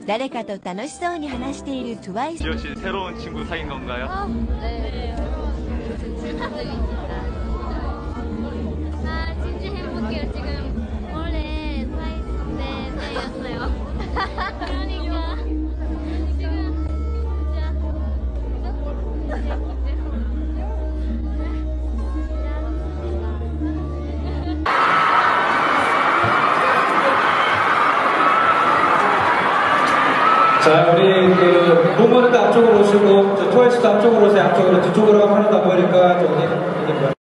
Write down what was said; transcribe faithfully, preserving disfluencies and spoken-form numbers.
誰かと楽しそうに話しているトゥワイス。 지효 씨 새로운 친구 사귄 건가요? 아, 네. 진짜 중입니다. 아, 진짜 행복해요. 지금 원래 트와이스 때 때였어요. 그러니까 지금 자, 우리 그 부모님도 앞쪽으로 오시고 저 트와이스도 앞쪽으로 오세요. 앞쪽으로 뒤쪽으로 하면 하나도 안 보이니까 저기